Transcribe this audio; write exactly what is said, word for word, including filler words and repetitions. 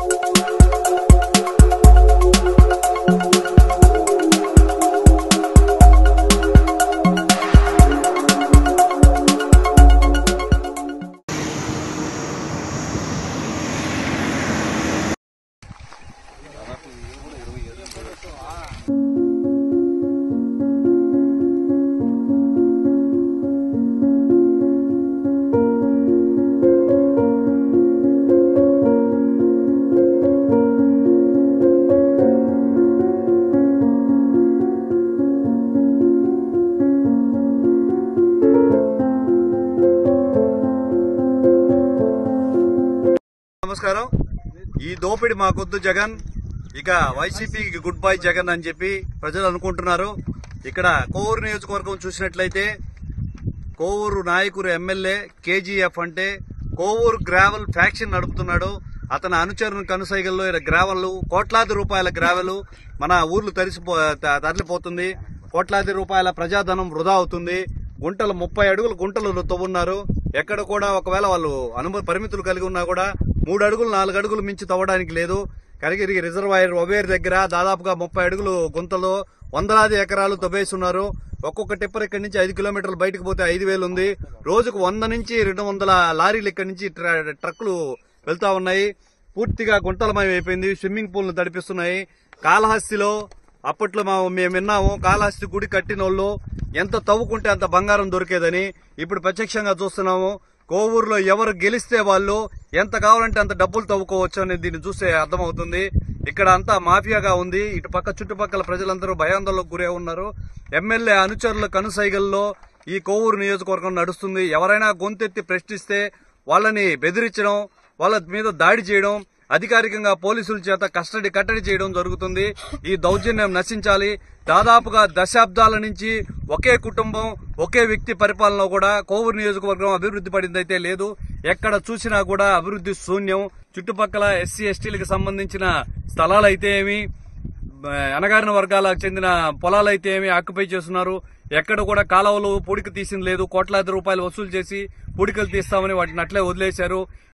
నమస్కారం. ఈ దోపిడి మాకొద్దు జగన్, ఇక వైసీపీకి గుడ్ బై జగన్ అని చెప్పి ప్రజలు అనుకుంటున్నారు. ఇక్కడ కోవూరు నియోజకవర్గం చూసినట్లయితే కోవూరు నాయకుడు ఎమ్మెల్యే కేజీఎఫ్ అంటే కోవూరు గ్రావెల్ ఫ్యాక్షన్ నడుపుతున్నాడు. అతని అనుచరుని కనుసైగల్లో గ్రావెల్, కోట్లాది రూపాయల గ్రావెల్ మన ఊర్లు తరిసిపో తరలిపోతుంది. కోట్లాది రూపాయల ప్రజాధనం వృధా అవుతుంది. గుంటలు ముప్పై అడుగులు గుంటలు తవ్వున్నారు. ఎక్కడ కూడా ఒకవేళ వాళ్ళు అనుమతి పరిమితులు కలిగి ఉన్నా కూడా మూడు అడుగులు నాలుగు అడుగులు మించి తవ్వడానికి లేదు. కరిగిరి రిజర్వాయర్ ఒవేరు దగ్గర దాదాపుగా ముప్పై అడుగులు గుంతలో వందలాది ఎకరాలు తవ్వేస్తున్నారు. ఒక్కొక్క టిప్పర్ ఇక్కడి నుంచి ఐదు కిలోమీటర్లు బయటకు పోతే ఐదు వేలు ఉంది. రోజుకు వంద నుంచి రెండు వందల లారీలు ఇక్కడి నుంచి ట్రక్కులు వెళ్తా ఉన్నాయి. పూర్తిగా గుంటలమయం అయిపోయింది. స్విమ్మింగ్ పూల్ ను తడిపిస్తున్నాయి. కాళహస్తిలో అప్పట్లో మేము విన్నాము, కాళహస్తి గుడి కట్టిన వాళ్ళు ఎంత తవ్వుకుంటే అంత బంగారం దొరికేదని. ఇప్పుడు ప్రత్యక్షంగా చూస్తున్నాము. కోవూరులో ఎవరు గెలిస్తే వాళ్ళు ఎంత కావాలంటే అంత డబ్బులు తవ్వుకోవచ్చు అనేది దీన్ని చూస్తే అర్థమవుతుంది. ఇక్కడ అంతా మాఫియాగా ఉంది. ఇటు పక్క చుట్టుపక్కల ప్రజలందరూ భయాందోళనకు గురే ఉన్నారు. ఎమ్మెల్యే అనుచరుల కనుసైగల్లో ఈ కోవూరు నియోజకవర్గం నడుస్తుంది. ఎవరైనా గొంతెత్తి ప్రశ్నిస్తే వాళ్ళని బెదిరించడం, వాళ్ళ మీద దాడి చేయడం, అధికారికంగా పోలీసుల చేత కస్టడీ కట్టడి చేయడం జరుగుతుంది. ఈ దౌర్జన్యం నశించాలి. దాదాపుగా దశాబ్దాల నుంచి ఒకే కుటుంబం, ఒకే వ్యక్తి పరిపాలన కూడా కోవూరు నియోజకవర్గం అభివృద్ధి పడిందైతే లేదు. ఎక్కడ చూసినా కూడా అభివృద్ధి శూన్యం. చుట్టుపక్కల ఎస్సీ ఎస్టీలకు సంబంధించిన స్థలాలైతే ఏమి, అణగారిన వర్గాలకు చెందిన పొలాలైతే ఏమి ఆక్యుపై చేస్తున్నారు. ఎక్కడ కూడా కాలువలు పూడిక తీసింది లేదు. కోట్లాది రూపాయలు వసూలు చేసి పూడికలు తీస్తామని వాటిని అట్లే వదిలేశారు.